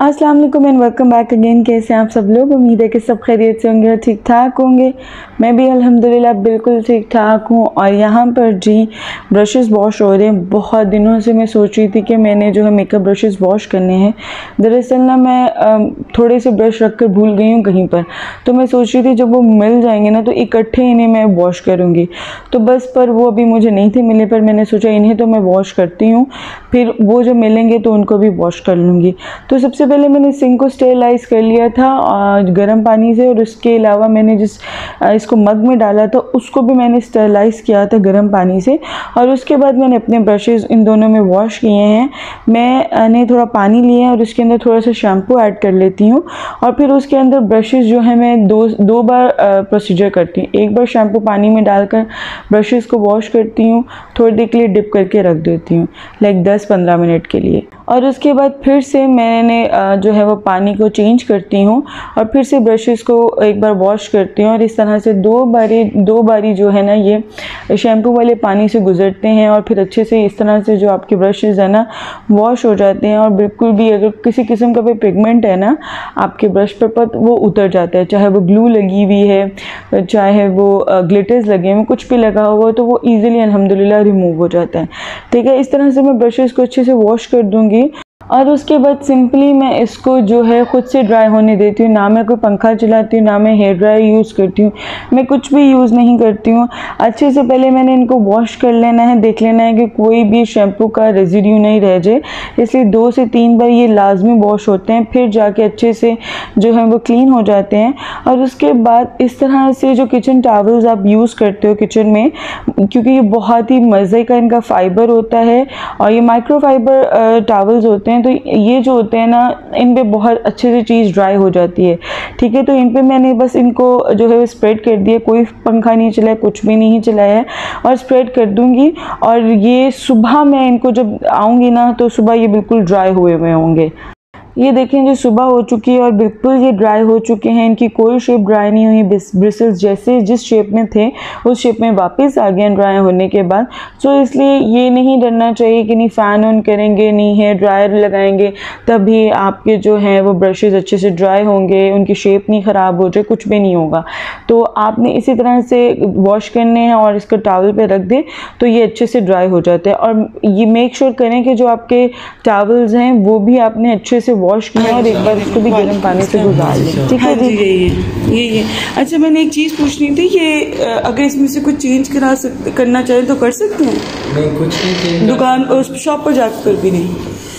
अस्सलाम वालेकुम and welcome back again. कैसे हैं आप सब लोग? उम्मीद है कि सब खैरियत से होंगे और ठीक ठाक होंगे। मैं भी अल्हम्दुलिल्लाह बिल्कुल ठीक ठाक हूँ। और यहाँ पर जी ब्रशेस वॉश हो रहे हैं। बहुत दिनों से मैं सोच रही थी कि मैंने जो है मेकअप ब्रशेस वॉश करने हैं। दरअसल ना मैं थोड़े से ब्रश रख कर भूल गई हूँ कहीं पर, तो मैं सोच रही थी जब वो मिल जाएंगे ना तो इकट्ठे इन्हें मैं वॉश करूँगी। तो बस पर वो अभी मुझे नहीं थे मिले, पर मैंने सोचा इन्हें तो मैं वॉश करती हूँ, फिर वो जब मिलेंगे तो उनको भी वॉश कर लूँगी। तो सबसे पहले मैंने सिंक को स्टेरिलाइज़ कर लिया था गर्म पानी से, और उसके अलावा मैंने इसको मग में डाला था उसको भी मैंने स्टेरिलाइज़ किया था गर्म पानी से। और उसके बाद मैंने अपने ब्रशेज़ इन दोनों में वॉश किए हैं। मैंने थोड़ा पानी लिया और उसके अंदर थोड़ा सा शैम्पू ऐड कर लेती हूँ, और फिर उसके अंदर ब्रशेज़ जो है मैं दो बार प्रोसीजर करती हूँ। एक बार शैम्पू पानी में डालकर ब्रशेज़ को वॉश करती हूँ, थोड़ी देर के लिए डिप करके रख देती हूँ, लाइक 10-15 मिनट के लिए। और उसके बाद फिर से मैंने जो है वो पानी को चेंज करती हूँ और फिर से ब्रशेस को एक बार वॉश करती हूँ। और इस तरह से दो बारी जो है ना ये शैम्पू वाले पानी से गुजरते हैं, और फिर अच्छे से इस तरह से जो आपके ब्रशेस है ना वॉश हो जाते हैं। और बिल्कुल भी अगर किसी किस्म का भी पिगमेंट है ना आपके ब्रश पर वो उतर जाता है, चाहे वो ग्लू लगी हुई है, चाहे वो ग्लिटर्स लगे हैं, कुछ भी लगा हुआ तो वो ईजिली अल्हम्दुलिल्लाह रिमूव हो जाता है। ठीक है, इस तरह से मैं ब्रशेस को अच्छे से वॉश कर दूँगी। और उसके बाद सिंपली मैं इसको जो है ख़ुद से ड्राई होने देती हूँ। ना मैं कोई पंखा चलाती हूँ, ना मैं हेयर ड्रायर यूज़ करती हूँ, मैं कुछ भी यूज़ नहीं करती हूँ। अच्छे से पहले मैंने इनको वॉश कर लेना है, देख लेना है कि कोई भी शैम्पू का रेजिड्यू नहीं रह जाए, इसलिए 2 से 3 बार ये लाजमी वॉश होते हैं, फिर जाके अच्छे से जो है वो क्लीन हो जाते हैं। और उसके बाद इस तरह से जो किचन टॉवल्स आप यूज़ करते हो किचन में, क्योंकि ये बहुत ही मज़े का इनका फ़ाइबर होता है और ये माइक्रो फाइबर टॉवल्स होते हैं, तो ये जो होते हैं ना इन पे बहुत अच्छे से चीज़ ड्राई हो जाती है। ठीक है, तो इन पे मैंने बस इनको जो है स्प्रेड कर दिया, कोई पंखा नहीं चलाया, कुछ भी नहीं चलाया है, और स्प्रेड कर दूंगी। और ये सुबह मैं इनको जब आऊँगी ना तो सुबह ये बिल्कुल ड्राई हुए हुए होंगे। ये देखें जो सुबह हो चुकी है और बिल्कुल ये ड्राई हो चुके हैं, इनकी कोई शेप ड्राई नहीं हुई, ब्रिसल्स जैसे जिस शेप में थे उस शेप में वापस आ गए ड्राई होने के बाद। सो इसलिए ये नहीं डरना चाहिए कि नहीं फ़ैन ऑन करेंगे, नहीं हेयर ड्रायर लगाएंगे तभी आपके जो हैं वो ब्रशेज़ अच्छे से ड्राई होंगे, उनकी शेप नहीं ख़राब हो जाए, कुछ भी नहीं होगा। तो आपने इसी तरह से वॉश करने हैं और इसको टॉवल पर रख दें तो ये अच्छे से ड्राई हो जाते हैं। और ये मेक श्योर करें कि जो आपके टॉवल्स हैं वो भी आपने अच्छे से वॉश किया और एक बार इसको भी गर्म पानी से गुजार लें। ठीक है जी, ये अच्छा, मैंने एक चीज़ पूछनी थी, ये अगर इसमें से कुछ चेंज करना चाहे तो कर सकते हैं? नहीं, कुछ नहीं, दुकान उस शॉप पर जाकर भी नहीं।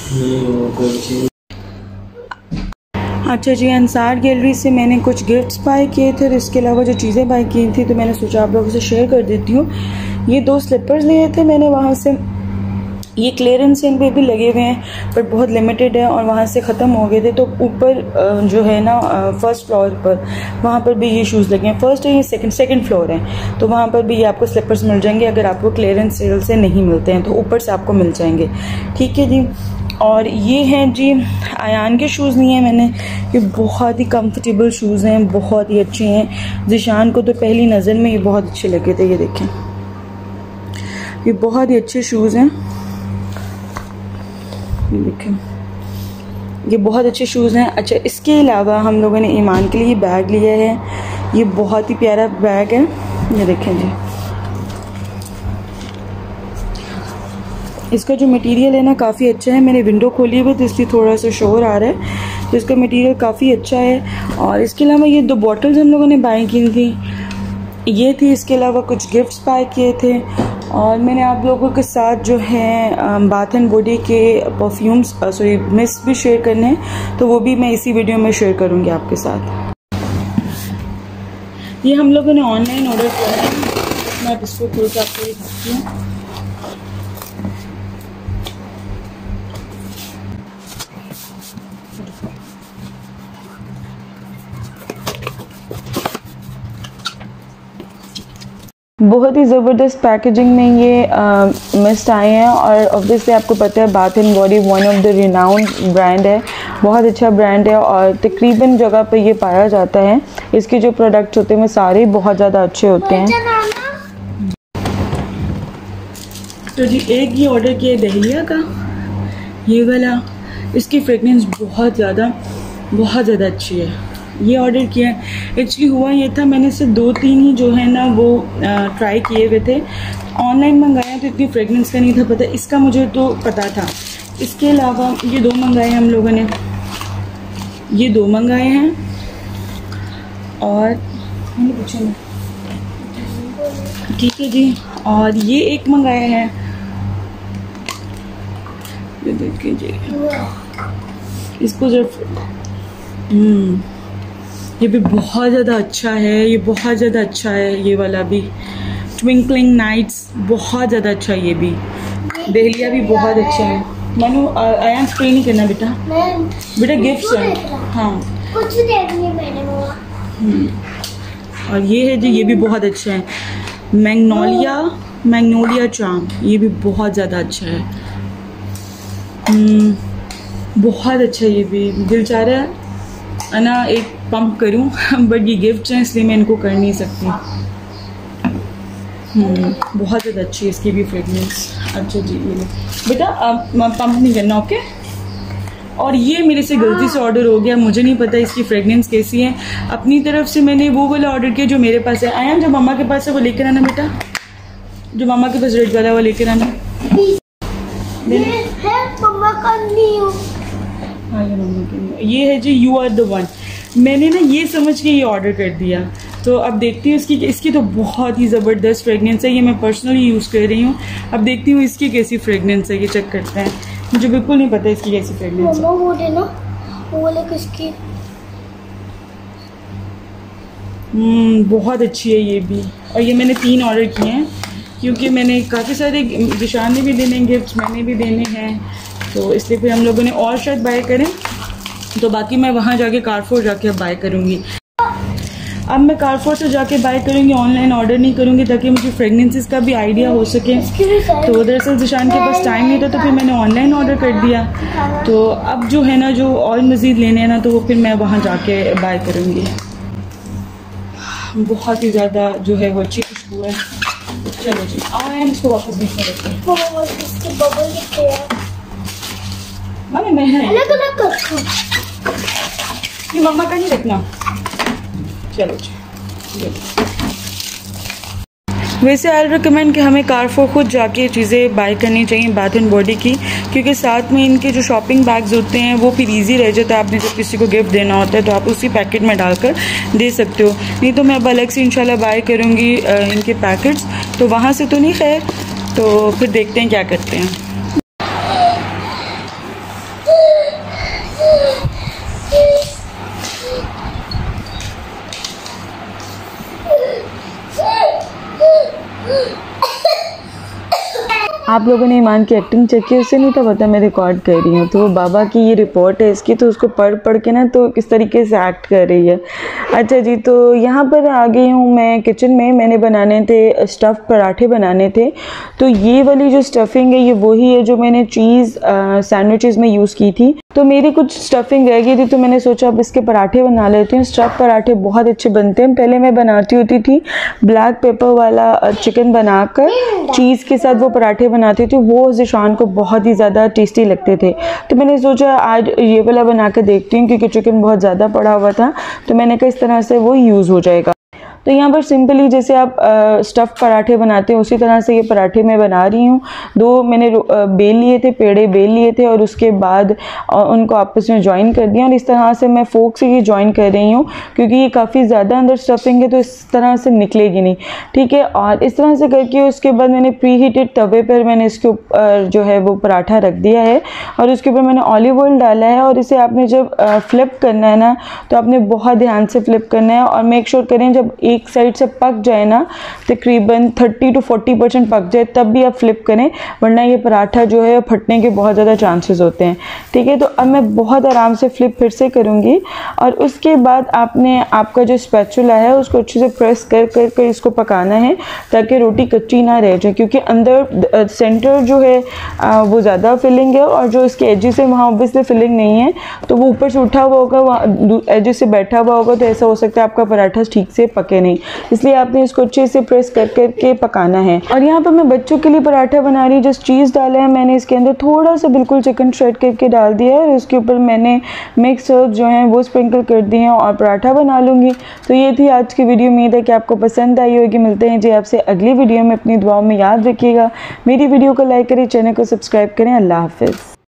अच्छा जी, अंसार गैलरी से मैंने कुछ गिफ्ट्स बाय किए थे और इसके अलावा जो चीज़ें बाय की थी तो मैंने सोचा आप लोगों से शेयर कर देती हूँ। ये 2 स्लीपर्स लिए थे मैंने वहाँ से, ये क्लियरेंस इन पे भी लगे हुए हैं पर बहुत लिमिटेड है और वहाँ से ख़त्म हो गए थे। तो ऊपर जो है ना फर्स्ट फ्लोर पर वहाँ पर भी ये शूज़ लगे हैं। फर्स्ट है, ये सेकंड फ्लोर है, तो वहाँ पर भी ये आपको स्लीपर्स मिल जाएंगे। अगर आपको क्लियरेंस सेल से नहीं मिलते हैं तो ऊपर से आपको मिल जाएंगे। ठीक है जी। और ये हैं जी आयान के शूज़ लिए हैं मैंने, ये बहुत ही कंफर्टेबल शूज़ हैं, बहुत ही अच्छे हैं। ज़िशान को तो पहली नज़र में ये बहुत अच्छे लगे थे। ये देखें, ये बहुत ही अच्छे शूज़ हैं, देखें ये बहुत अच्छे शूज़ हैं। अच्छा, इसके अलावा हम लोगों ने ईमान के लिए बैग लिया है, ये बहुत ही प्यारा बैग है। ये देखें जी, इसका जो मटेरियल है ना काफ़ी अच्छा है। मैंने विंडो खोली हुई तो इसलिए थोड़ा सा शोर आ रहा है, तो इसका मटेरियल काफ़ी अच्छा है। और इसके अलावा ये 2 बॉटल्स हम लोगों ने बाय की थी, ये थी। इसके अलावा कुछ गिफ्ट्स बाय किए थे। और मैंने आप लोगों के साथ जो है बाथ एंड बॉडी के परफ्यूम्स मिस्ट भी शेयर करने हैं, तो वो भी मैं इसी वीडियो में शेयर करूँगी आपके साथ। ये हम लोगों ने ऑनलाइन ऑर्डर किया है, मैं इसको खोल के आपको दिखाती हूँ। बहुत ही ज़बरदस्त पैकेजिंग में ये मिस्ट आए हैं। और ऑब्वियसली आपको पता है Bath and Body one of the renowned brand है, बहुत अच्छा ब्रांड है और तकरीबन जगह पे ये पाया जाता है। इसके जो प्रोडक्ट्स होते हैं वो सारे बहुत ज़्यादा अच्छे होते हैं। तो जी एक ये ऑर्डर किया दहलिया का, ये वाला, इसकी फ्रेगनेंस बहुत ज़्यादा अच्छी है। ये ऑर्डर किया है। एक्चुअली हुआ ये था, मैंने सिर्फ 2-3 ही जो है ना वो ट्राई किए हुए थे। ऑनलाइन मंगाया तो इतनी फ्रेगनेंस का नहीं था पता, इसका मुझे तो पता था। इसके अलावा ये 2 मंगाए हैं हम लोगों ने, ये 2 मंगाए हैं और ठीक है जी, और ये एक मंगाया है, ये देख लीजिए इसको जब ये भी बहुत ज़्यादा अच्छा है, ये बहुत ज़्यादा अच्छा है। ये वाला भी ट्विंकलिंग नाइट्स बहुत ज़्यादा अच्छा है। ये भी दहलिया भी बहुत अच्छा है। मनु आया स्प्रे नहीं करना बेटा गिफ्ट है। हाँ कुछ देखनी मैंने और ये है जी, ये भी बहुत अच्छा है। मैग्नोलिया चार्म, ये भी बहुत ज़्यादा अच्छा है। बहुत अच्छा है। ये भी दिल चाह रहा है ना एक पंप करूं बट ये गिफ्ट हैं इसलिए मैं इनको कर नहीं सकती। बहुत ज़्यादा अच्छी है इसकी भी फ्रेगनेंस। अच्छा जी, ये बेटा पंप नहीं करना, ओके। और ये मेरे से गलती से ऑर्डर हो गया, मुझे नहीं पता इसकी फ्रेगनेंस कैसी है। अपनी तरफ से मैंने वो वाला ऑर्डर किया जो मेरे पास है। आया जो मम्मा के पास है वो लेकर आना बेटा, जो मम्मा के पास रेड वाला वो लेकर आना। ये है जी यू आर द वन। मैंने ना ये समझ के ये ऑर्डर कर दिया, तो अब देखती हूँ इसकी तो बहुत ही ज़बरदस्त फ्रेगनेंस है। ये मैं पर्सनली यूज़ कर रही हूँ। अब देखती हूँ इसकी कैसी फ्रेगनेंस है, ये चेक करते हैं। मुझे बिल्कुल नहीं पता इसकी कैसी फ्रेगनेंस है। वो देना, वो वाले किसकी? बहुत अच्छी है ये भी। और ये मैंने 3 ऑर्डर किए हैं क्योंकि मैंने काफ़ी सारे जिशान ने भी देने हैं गिफ्ट, मैंने भी देने हैं, तो इसलिए फिर हम लोगों ने और शायद बाय करें, तो बाकी मैं वहाँ जाके कारफोर जाके अब बाय करूँगी। अब मैं कारफोर से जाके बाय करूँगी, ऑनलाइन ऑर्डर नहीं करूँगी ताकि मुझे फ्रेगनेंसेस का भी आइडिया हो सके। तो दरअसल जिशान के पास टाइम नहीं था तो फिर मैंने ऑनलाइन ऑर्डर कर दिया। तो अब जो है ना जो और मज़ीद लेने हैं ना तो वो फिर मैं वहाँ जाके बाय करूँगी। बहुत ही ज़्यादा जो है वो अच्छी खुशबू है। चलो जी आए इसको वापस बीच में रखते हैं। मैं अलग-अलग रखो, ये मम्मा का नहीं रखना। चलो जी। वैसे आई रिकमेंड कि हमें कारफोर खुद जाके चीज़ें बाय करनी चाहिए बाथ एंड बॉडी की, क्योंकि साथ में इनके जो शॉपिंग बैग्स होते हैं वो फिर ईजी रह जाता है। आपने जब किसी को गिफ्ट देना होता है तो आप उसी पैकेट में डालकर दे सकते हो। नहीं तो मैं अब अलग से इंशाल्लाह बाय करूँगी इनके पैकेट्स, तो वहाँ से तो नहीं, खैर तो फिर देखते हैं क्या करते हैं। आप लोगों ने ईमान की एक्टिंग चेक की, उससे नहीं तो पता मैं रिकॉर्ड कर रही हूँ। तो वो बाबा की ये रिपोर्ट है इसकी, तो उसको पढ़ के ना तो किस तरीके से एक्ट कर रही है। अच्छा जी, तो यहाँ पर आ गई हूँ मैं किचन में। मैंने बनाने थे स्टफ़ पराठे बनाने थे। तो ये वाली जो स्टफ़िंग है ये वही है जो मैंने चीज़ सैंडविचेस में यूज़ की थी। तो मेरी कुछ स्टफ़िंग रह गई थी तो मैंने सोचा अब इसके पराठे बना लेती हूँ। स्टफ़ पराठे बहुत अच्छे बनते हैं। पहले मैं बनाती होती थी ब्लैक पेपर वाला चिकन बनाकर चीज़ के साथ वो पराठे बनाती थी, वो जिशान को बहुत ही ज़्यादा टेस्टी लगते थे। तो मैंने सोचा आज ये वाला बना कर देखती हूँ, क्योंकि चिकन बहुत ज़्यादा पड़ा हुआ था तो मैंने कहा इस तरह से वो यूज़ हो जाएगा। तो यहाँ पर सिंपली जैसे आप स्टफ़ पराठे बनाते हैं उसी तरह से ये पराठे मैं बना रही हूँ। 2 मैंने बेल लिए थे, पेड़े बेल लिए थे और उसके बाद उनको आपस में जॉइन कर दिया। और इस तरह से मैं फोक से ये जॉइन कर रही हूँ क्योंकि ये काफ़ी ज़्यादा अंदर स्टफिंग है तो इस तरह से निकलेगी नहीं, ठीक है। और इस तरह से करके उसके बाद मैंने प्री हीटेड तवे पर मैंने इसके ऊपर जो है वो पराठा रख दिया है और उसके ऊपर मैंने ऑलिव ऑयल डाला है। और इसे आपने जब फ्लिप करना है ना तो आपने बहुत ध्यान से फ्लिप करना है और मेक श्योर करें जब एक साइड से पक जाए ना, तकरीबन 30 to 40% पक जाए तब भी आप फ्लिप करें, वरना ये पराठा जो है फटने के बहुत ज़्यादा चांसेस होते हैं, ठीक है। तो अब मैं बहुत आराम से फ्लिप फिर से करूँगी और उसके बाद आपका जो स्पैचुला है उसको अच्छे से प्रेस कर इसको पकाना है ताकि रोटी कच्ची ना रह जाए, क्योंकि अंदर सेंटर जो है वो ज़्यादा फिलिंग है और जो इसके एजेस है वहाँ ऑब्वियसली फिलिंग नहीं है, तो वो ऊपर से उठा हुआ होगा, वहाँ एजेस से बैठा हुआ होगा, तो ऐसा हो सकता है आपका पराठा ठीक से पके नहीं, इसलिए आपने इसको अच्छे से प्रेस कर करके पकाना है। और यहाँ पर मैं बच्चों के लिए पराठा बना रही हूँ। जस्ट चीज़ डाला है मैंने, इसके अंदर थोड़ा सा बिल्कुल चिकन श्रेड करके डाल दिया है और उसके ऊपर मैंने मिक्स हर्ब जो हैं वो स्प्रिंकल कर दिए हैं और पराठा बना लूँगी। तो ये थी आज की वीडियो, उम्मीद है कि आपको पसंद आई होगी। मिलते हैं जी आपसे अगली वीडियो में, अपनी दुआओं में याद रखिएगा। मेरी वीडियो को लाइक करें, चैनल को सब्सक्राइब करें। अल्लाह हाफिज़।